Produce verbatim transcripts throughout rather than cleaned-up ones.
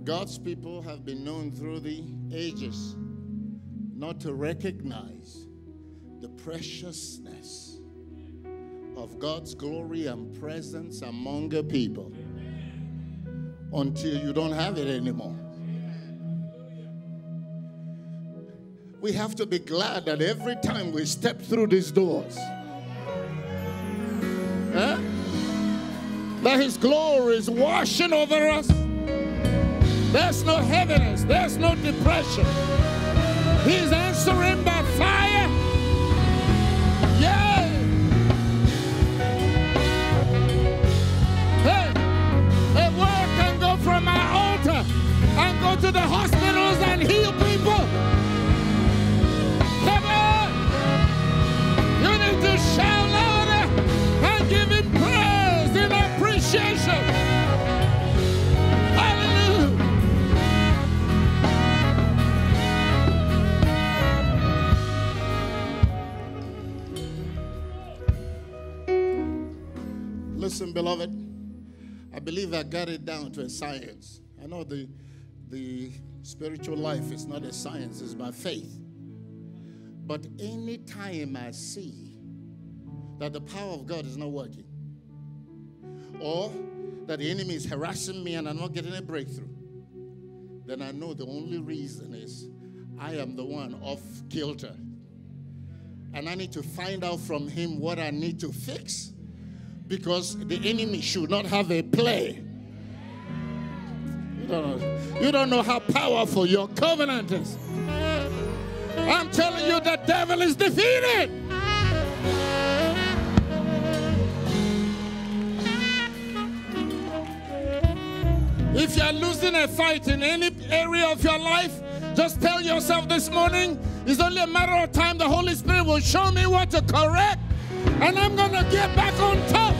God's people have been known through the ages not to recognize the preciousness of God's glory and presence among a people until you don't have it anymore. We have to be glad that every time we step through these doors, eh, that His glory is washing over us. There's no heaviness. There's no depression. He's answering by fire. Yeah. Hey, a word can go from my altar and go to the hospitals and heal people. Come on. You need to shout louder and give Him praise in appreciation. Listen, beloved, I believe I got it down to a science. I know the, the spiritual life is not a science, it's by faith. But any time I see that the power of God is not working, or that the enemy is harassing me and I'm not getting a breakthrough, then I know the only reason is I am the one off kilter. And I need to find out from him what I need to fix. Because the enemy should not have a play. You don't know, you don't know how powerful your covenant is. I'm telling you, the devil is defeated. If you're losing a fight in any area of your life, just tell yourself this morning, it's only a matter of time the Holy Spirit will show me what to correct. And I'm going to get back on top.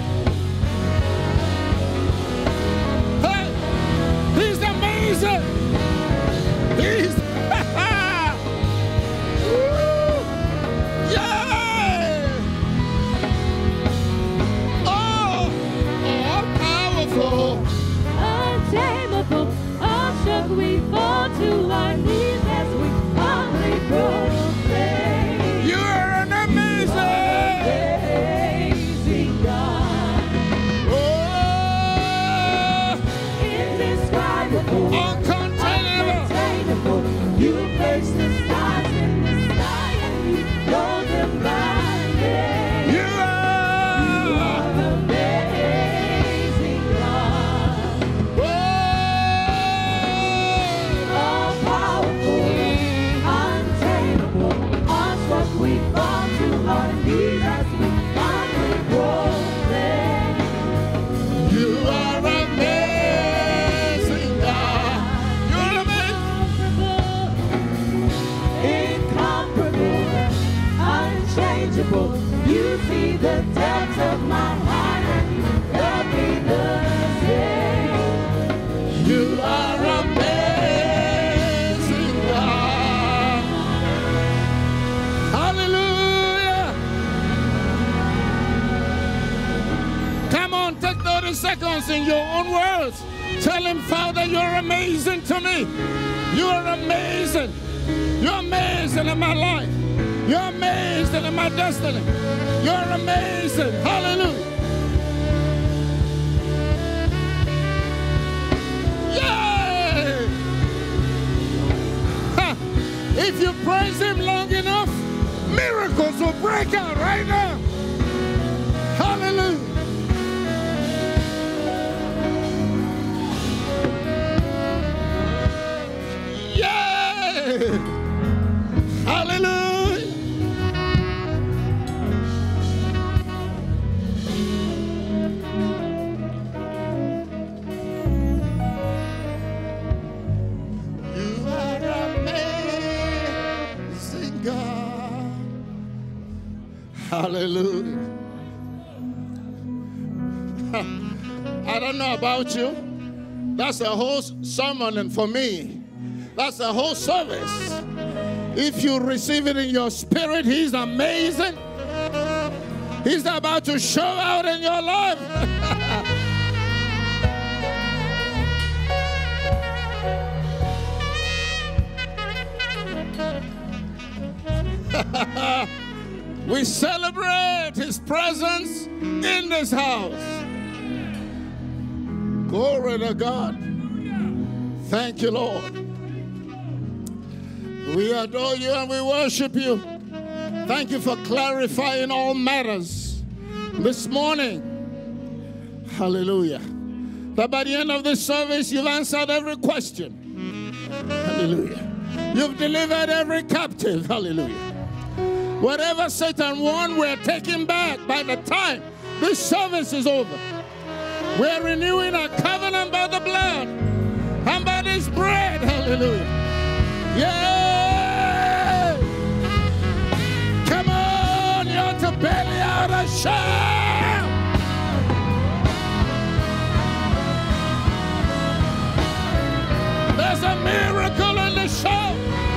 Hey, He's amazing. He's, yeah. Oh, all powerful. Untamable, awestruck, we fall to our knees as we humbly proclaim. You are an amazing. Uncontainable. You place the stars in the sky and you know them by name. You are, you are amazing God. Whoa. All powerful, untamable, awestruck, we fall to our knees as we humbly proclaim. You are amazing. You see the depths of my heart and you love me the same. You are amazing God. Hallelujah. Come on, take thirty seconds in your own words. Tell Him, Father, you're amazing to me. You are amazing. You're amazing in my life. You're amazing in my destiny. You're amazing. Hallelujah. Yay! Ha. If you praise Him long enough, miracles will break out right now. Hallelujah. Yay! Hallelujah. Hallelujah. I don't know about you. That's a whole sermon, and for me, that's a whole service. If you receive it in your spirit, He's amazing. He's about to show out in your life. We celebrate his presence in this house. Glory to God. Thank you, Lord. We adore you and we worship you. Thank you for clarifying all matters this morning. Hallelujah. That by the end of this service, you've answered every question. Hallelujah. You've delivered every captive. Hallelujah. Whatever Satan won, we're taking back by the time this service is over. We're renewing our covenant by the blood and by this bread. Hallelujah. Yeah. Come on, you ought to belly out a shout. There's a miracle in the show.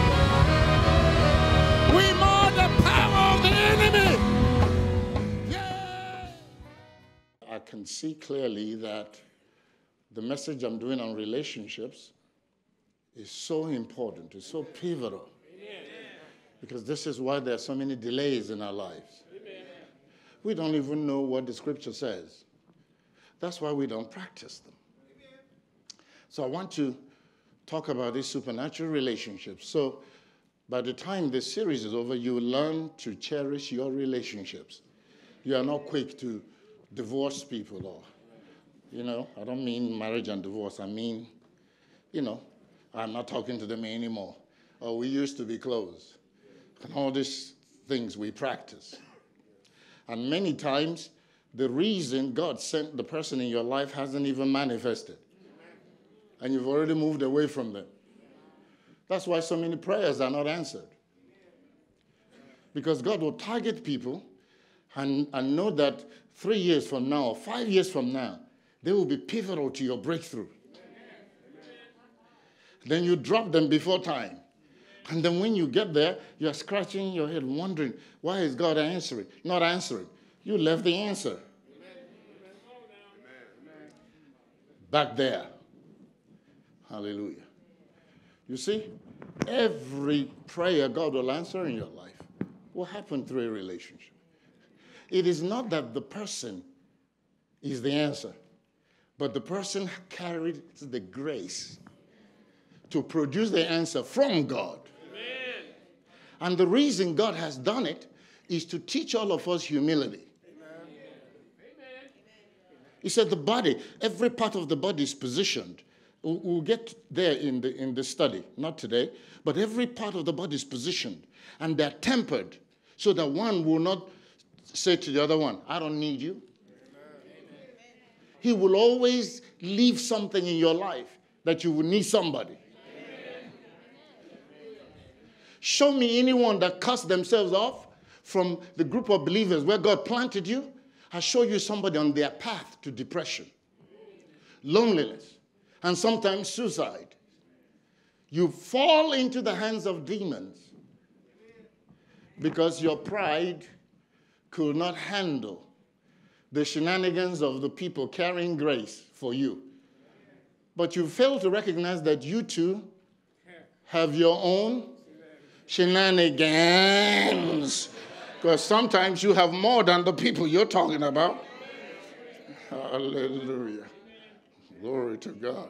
We more the power of the enemy. Yeah. I can see clearly that the message I'm doing on relationships is so important, it's so pivotal. Amen. Because this is why there are so many delays in our lives. Amen. We don't even know what the scripture says. That's why we don't practice them. Amen. So I want to talk about these supernatural relationships. So by the time this series is over, you will learn to cherish your relationships. You are not quick to divorce people, or, you know, I don't mean marriage and divorce. I mean, you know, I'm not talking to them anymore. Or we used to be close. And all these things we practice. And many times, the reason God sent the person in your life hasn't even manifested. And you've already moved away from them. That's why so many prayers are not answered. Because God will target people and, and know that three years from now or five years from now, they will be pivotal to your breakthrough. Then you drop them before time. And then when you get there, you're scratching your head wondering, why is God answering? Not answering. You left the answer back there. Hallelujah. You see, every prayer God will answer in your life will happen through a relationship. It is not that the person is the answer, but the person carried the grace to produce the answer from God. Amen. And the reason God has done it is to teach all of us humility. Amen. He said the body, every part of the body is positioned. We'll get there in the, in the study, not today, but every part of the body is positioned, and they're tempered so that one will not say to the other one, I don't need you. Amen. He will always leave something in your life that you will need somebody. Amen. Show me anyone that cuts themselves off from the group of believers where God planted you. I'll show you somebody on their path to depression, loneliness, and sometimes suicide. You fall into the hands of demons because your pride could not handle the shenanigans of the people carrying grace for you. But you fail to recognize that you too have your own shenanigans. Because sometimes you have more than the people you're talking about. Hallelujah. Glory to God.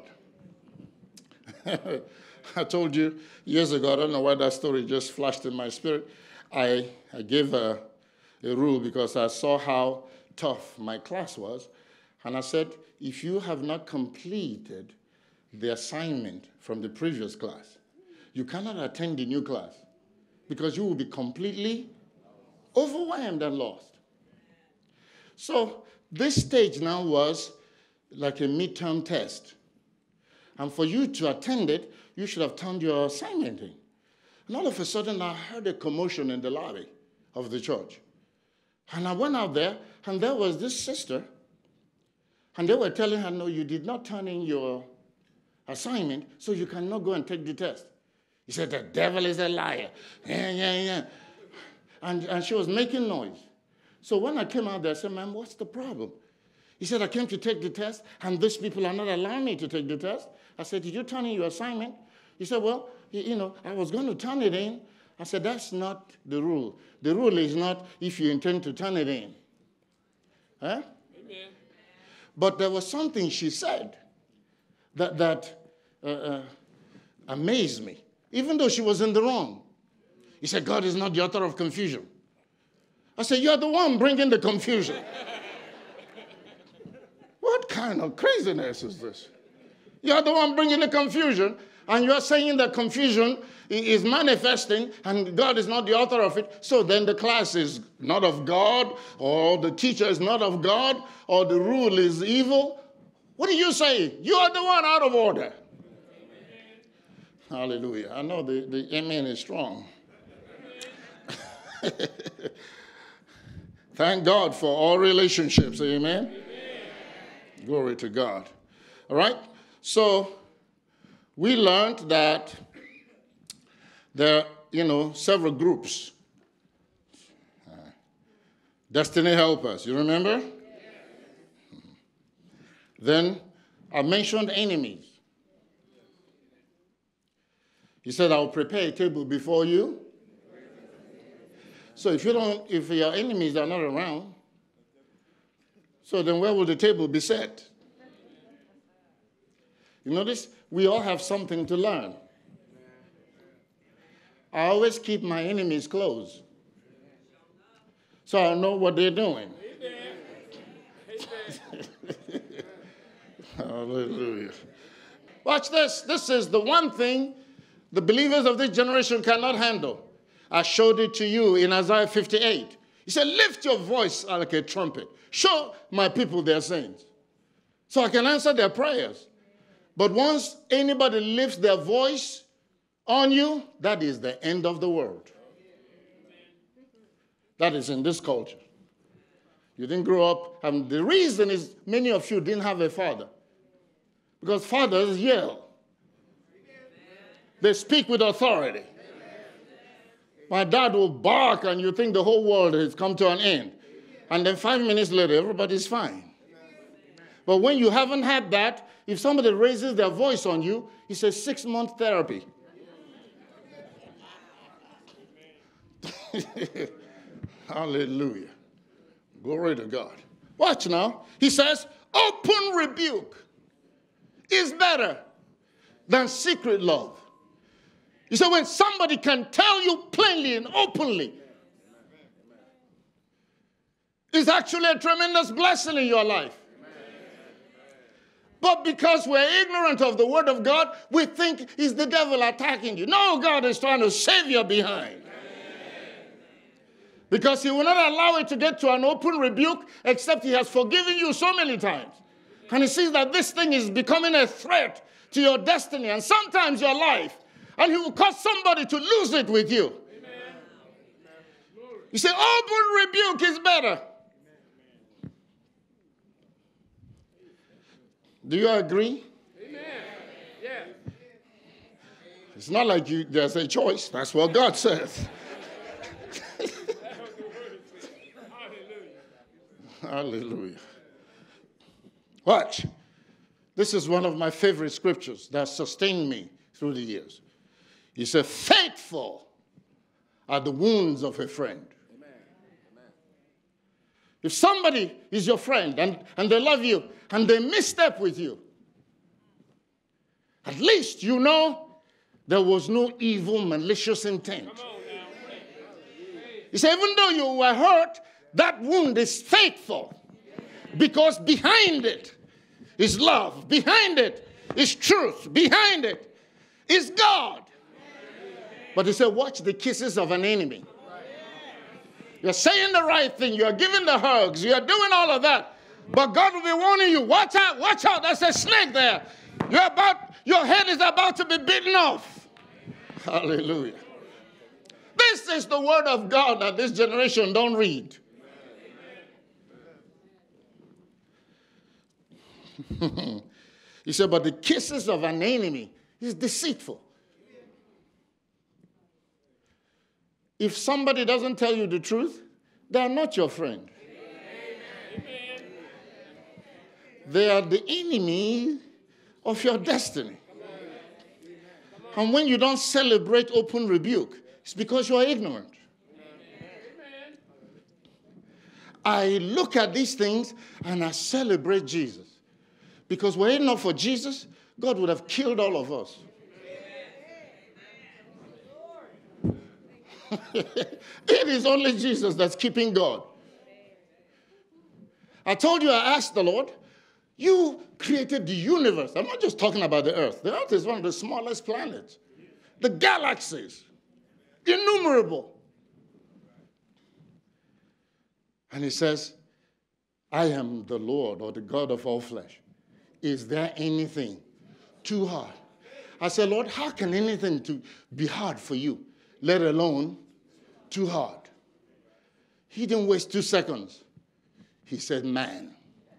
I told you years ago, I don't know why that story just flashed in my spirit. I, I gave a, a rule because I saw how tough my class was. And I said, if you have not completed the assignment from the previous class, you cannot attend the new class because you will be completely overwhelmed and lost. So this stage now was like a midterm test. And for you to attend it, you should have turned your assignment in. And all of a sudden, I heard a commotion in the lobby of the church. And I went out there, and there was this sister, and they were telling her, no, you did not turn in your assignment, so you cannot go and take the test. He said, the devil is a liar. Yeah, yeah, yeah. And, and she was making noise. So when I came out there, I said, ma'am, what's the problem? He said, I came to take the test, and these people are not allowing me to take the test. I said, did you turn in your assignment? He said, well, you know, I was going to turn it in, I said, that's not the rule. The rule is not if you intend to turn it in. Huh? Amen. But there was something she said that, that uh, uh, amazed me, even though she was in the wrong. He said, God is not the author of confusion. I said, you're the one bringing the confusion. What kind of craziness is this? You're the one bringing the confusion, and you're saying that confusion is manifesting, and God is not the author of it. So then the class is not of God, or the teacher is not of God, or the rule is evil. What do you say? You are the one out of order. Amen. Hallelujah. I know the, the amen is strong. Thank God for all relationships. Amen? Amen. Glory to God. All right? So we learned that there are, you know, several groups. Uh, Destiny helpers. You remember? Yes. Then I mentioned enemies. He said, I'll prepare a table before you. So if you don't, if your enemies are not around, so then where will the table be set? You notice we all have something to learn. I always keep my enemies close, so I know what they're doing. Hallelujah. Watch this. This is the one thing the believers of this generation cannot handle. I showed it to you in Isaiah fifty-eight. He said, lift your voice like a trumpet. Show my people their sins, so I can answer their prayers. But once anybody lifts their voice on you, that is the end of the world. That is in this culture. You didn't grow up, and the reason is many of you didn't have a father. Because fathers yell. They speak with authority. My dad will bark and you think the whole world has come to an end. And then five minutes later, everybody's fine. But when you haven't had that, if somebody raises their voice on you, it's a six-month therapy. Hallelujah. Glory to God. Watch now. He says, open rebuke is better than secret love. You say when somebody can tell you plainly and openly, it's actually a tremendous blessing in your life. But because we're ignorant of the word of God, we think it's the devil attacking you. No, God is trying to save your behind. Because he will not allow it to get to an open rebuke except he has forgiven you so many times. And he sees that this thing is becoming a threat to your destiny and sometimes your life. And he will cause somebody to lose it with you. Amen. You say, open rebuke is better. Do you agree? Amen. Yeah. It's not like you, there's a choice. That's what God says. Hallelujah. Watch. This is one of my favorite scriptures that sustained me through the years. He said, faithful are the wounds of a friend. Amen. Amen. If somebody is your friend and, and they love you and they misstep with you, at least you know there was no evil, malicious intent. He said, even though you were hurt, that wound is faithful because behind it is love. Behind it is truth. Behind it is God. But he said, watch the kisses of an enemy. You're saying the right thing. You're giving the hugs. You're doing all of that. But God will be warning you. Watch out. Watch out. There's a snake there. You're about, your head is about to be bitten off. Hallelujah. This is the word of God that this generation don't read. He said, but the kisses of an enemy is deceitful. If somebody doesn't tell you the truth, they are not your friend. Amen. They are the enemy of your destiny. And when you don't celebrate open rebuke, It's because you are ignorant. I look at these things and I celebrate Jesus. Because were it not for Jesus, God would have killed all of us. It is only Jesus that's keeping God. I told you, I asked the Lord, you created the universe. I'm not just talking about the earth. The earth is one of the smallest planets. The galaxies, innumerable. And he says, I am the Lord, or the God of all flesh. Is there anything too hard? I said, Lord, how can anything to be hard for you, let alone too hard? He didn't waste two seconds. He said, man.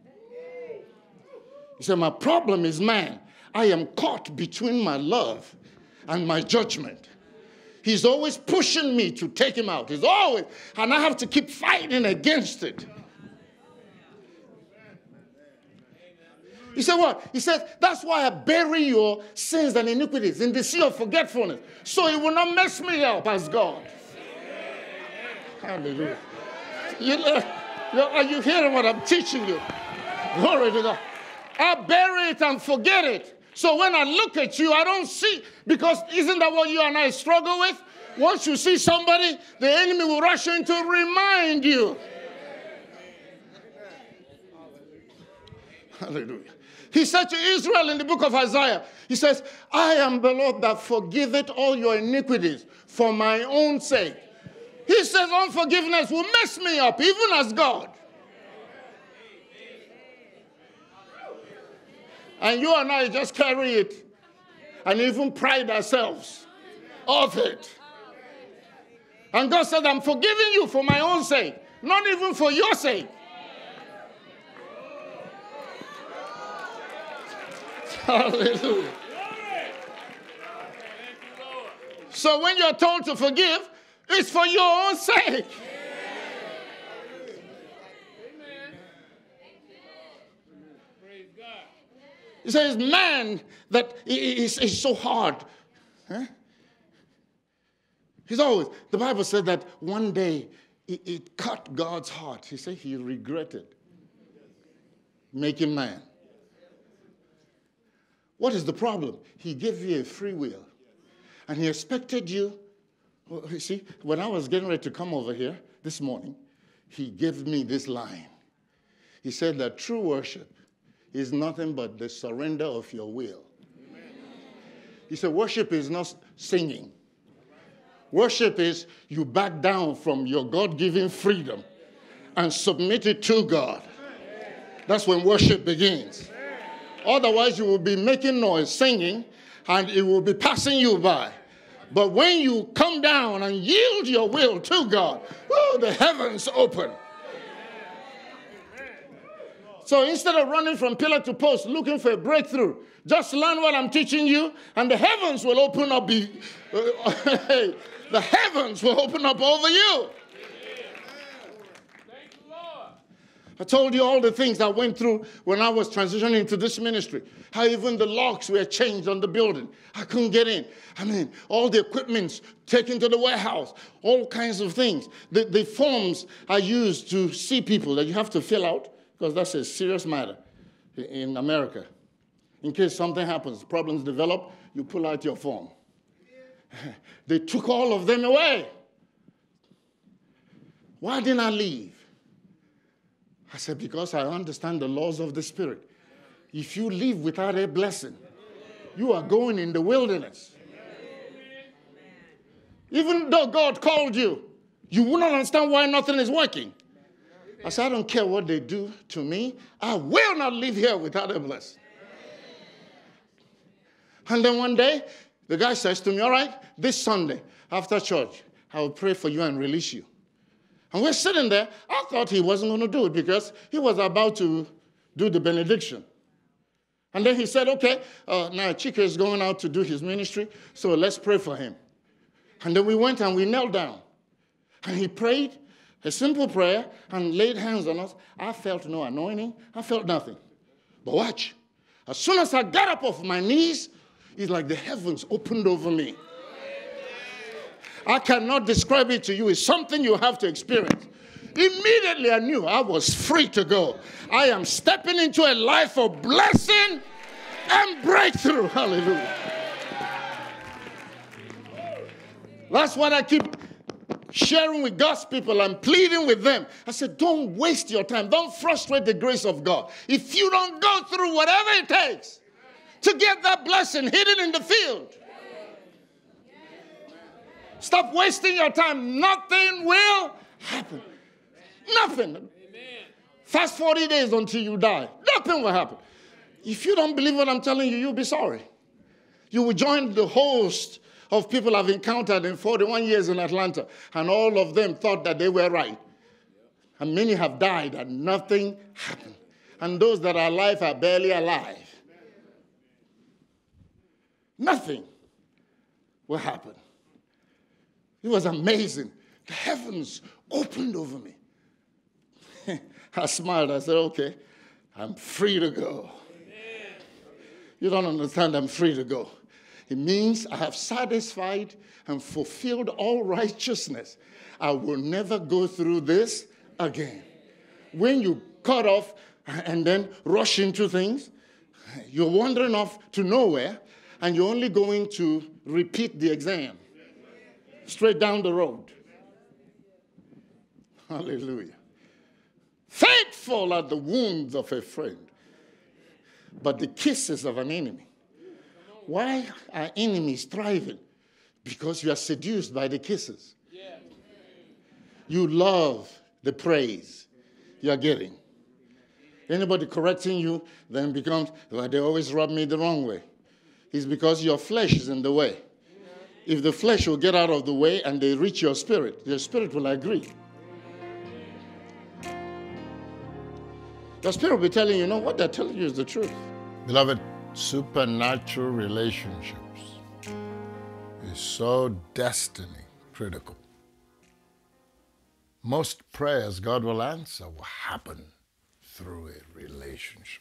He said, my problem is man. I am caught between my love and my judgment. He's always pushing me to take him out. He's always, and I have to keep fighting against it. He said what? He said, that's why I bury your sins and iniquities in the sea of forgetfulness, so it will not mess me up as God. Hallelujah. You know, are you hearing what I'm teaching you? Glory to God. I bury it and forget it. So when I look at you, I don't see, because isn't that what you and I struggle with? Once you see somebody, the enemy will rush in to remind you. Hallelujah. He said to Israel in the book of Isaiah, he says, I am the Lord that forgiveth all your iniquities for my own sake. He says unforgiveness will mess me up, even as God. And you and I just carry it and even pride ourselves of it. And God said, I'm forgiving you for my own sake, not even for your sake. Hallelujah. So when you're told to forgive, it's for your own sake. He says, man, that is, is so hard. Huh? He's always, the Bible said that one day it, it cut God's heart. He said he regretted making man. What is the problem? He gave you a free will. And he expected you. Well, you see, when I was getting ready to come over here this morning, he gave me this line. He said that true worship is nothing but the surrender of your will. Amen. He said worship is not singing. Worship is you back down from your God-given freedom and submit it to God. That's when worship begins. Otherwise, you will be making noise, singing, and it will be passing you by. But when you come down and yield your will to God, oh, the heavens open. So instead of running from pillar to post looking for a breakthrough, just learn what I'm teaching you, and the heavens will open up. Be, uh, the heavens will open up over you. I told you all the things I went through when I was transitioning to this ministry. How even the locks were changed on the building. I couldn't get in. I mean, all the equipment's taken to the warehouse. All kinds of things. The, the forms are used to see people that you have to fill out, because that's a serious matter in America. In case something happens, problems develop, you pull out your form. They took all of them away. Why didn't I leave? I said, because I understand the laws of the Spirit. If you leave without a blessing, you are going in the wilderness. Even though God called you, you will not understand why nothing is working. I said, I don't care what they do to me. I will not live here without a blessing. And then one day, the guy says to me, all right, this Sunday, after church, I will pray for you and release you. And we're sitting there. I thought he wasn't going to do it because he was about to do the benediction. And then he said, okay, uh, now Chika is going out to do his ministry, so let's pray for him. And then we went and we knelt down. And he prayed a simple prayer and laid hands on us. I felt no anointing. I felt nothing. But watch. As soon as I got up off my knees, it's like the heavens opened over me. I cannot describe it to you. It's something you have to experience. Immediately I knew I was free to go. I am stepping into a life of blessing and breakthrough. Hallelujah. That's what I keep sharing with God's people and pleading with them. I said, don't waste your time. Don't frustrate the grace of God. If you don't go through whatever it takes to get that blessing hidden in the field, stop wasting your time. Nothing will happen. Nothing. Fast forty days until you die. Nothing will happen. If you don't believe what I'm telling you, you'll be sorry. You will join the host of people I've encountered in forty-one years in Atlanta, and all of them thought that they were right. And many have died and nothing happened. And those that are alive are barely alive. Nothing will happen. It was amazing. The heavens opened over me. I smiled. I said, okay, I'm free to go. Amen. You don't understand, I'm free to go. It means I have satisfied and fulfilled all righteousness. I will never go through this again. When you cut off and then rush into things, you're wandering off to nowhere, and you're only going to repeat the exam straight down the road. Hallelujah. Faithful are the wounds of a friend, but the kisses of an enemy. Why are enemies thriving? Because you are seduced by the kisses. You love the praise you are getting. Anybody correcting you then becomes, well, they always rub me the wrong way. It's because your flesh is in the way. If the flesh will get out of the way and they reach your spirit, your spirit will agree. Your spirit will be telling you, you know, what they're telling you is the truth. Beloved, supernatural relationships is so destiny critical. Most prayers God will answer will happen through a relationship.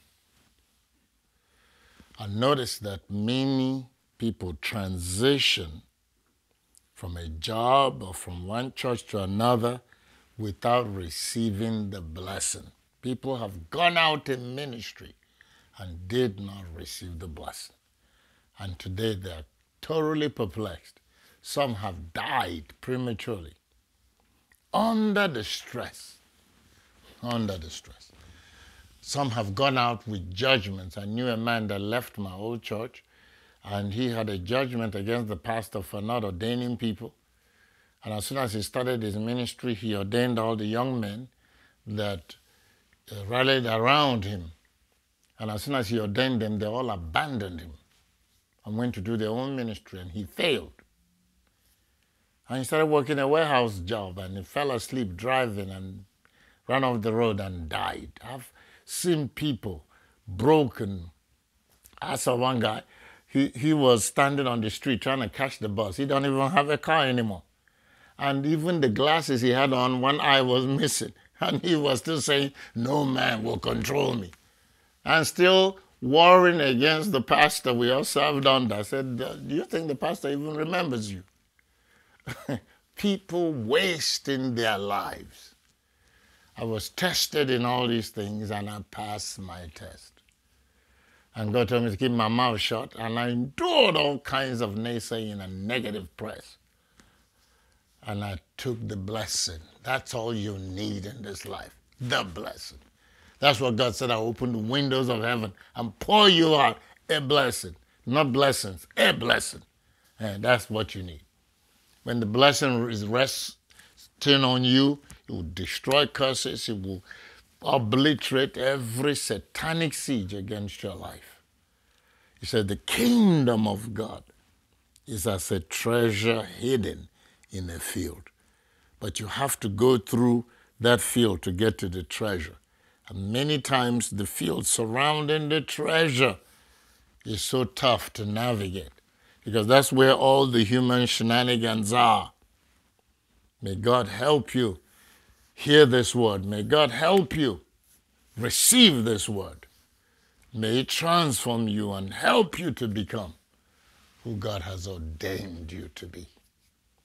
I noticed that many people transition from a job or from one church to another without receiving the blessing. People have gone out in ministry and did not receive the blessing. And today they are totally perplexed. Some have died prematurely under the stress, under the stress. Some have gone out with judgments. I knew a man that left my old church, and he had a judgment against the pastor for not ordaining people. And as soon as he started his ministry, he ordained all the young men that uh, rallied around him. And as soon as he ordained them, they all abandoned him and went to do their own ministry, and he failed. And he started working a warehouse job, and he fell asleep driving and ran off the road and died. I've seen people broken. I saw one guy, he, he was standing on the street trying to catch the bus. He don't even have a car anymore. And even the glasses he had on, one eye was missing. And he was still saying, no man will control me. And still warring against the pastor we all served under. I said, do you think the pastor even remembers you? People wasting their lives. I was tested in all these things, and I passed my test. And God told me to keep my mouth shut, and I endured all kinds of naysaying and negative press. And I took the blessing. That's all you need in this life, the blessing. That's what God said. I open the windows of heaven and pour you out a blessing. Not blessings, a blessing. And that's what you need. When the blessing is resting on you, it will destroy curses. It will obliterate every satanic siege against your life. He said the kingdom of God is as a treasure hidden in a field. But you have to go through that field to get to the treasure. And many times the field surrounding the treasure is so tough to navigate, because that's where all the human shenanigans are. May God help you hear this word. May God help you receive this word. May it transform you and help you to become who God has ordained you to be.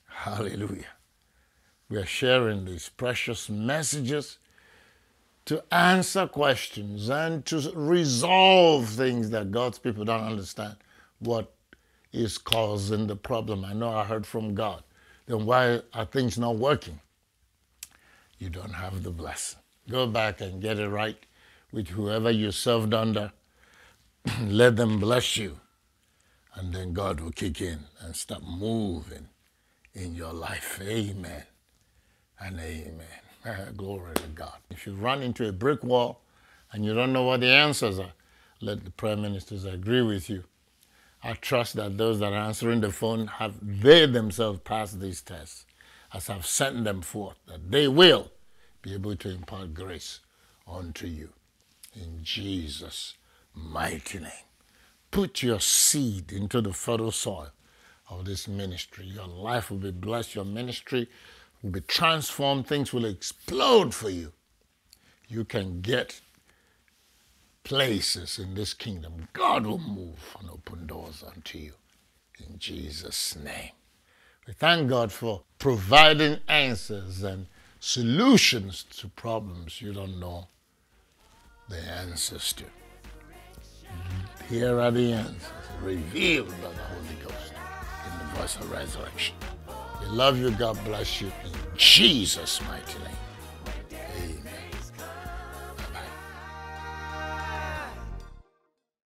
Hallelujah. We are sharing these precious messages to answer questions and to resolve things that God's people don't understand. What is causing the problem? I know I heard from God. Then why are things not working? You don't have the blessing. Go back and get it right with whoever you served under. Let them bless you. And then God will kick in and start moving in your life. Amen and amen. Glory to God. If you run into a brick wall and you don't know what the answers are, let the prayer ministers agree with you. I trust that those that are answering the phone have they themselves passed these tests as I've sent them forth, that they will be able to impart grace unto you. In Jesus' mighty name. Put your seed into the fertile soil of this ministry. Your life will be blessed. Your ministry will be transformed. Things will explode for you. You can get places in this kingdom. God will move and open doors unto you. In Jesus' name. We thank God for providing answers and solutions to problems you don't know the answers to. Here are the answers revealed by the Holy Ghost in the voice of resurrection. We love you. God bless you. In Jesus' mighty name.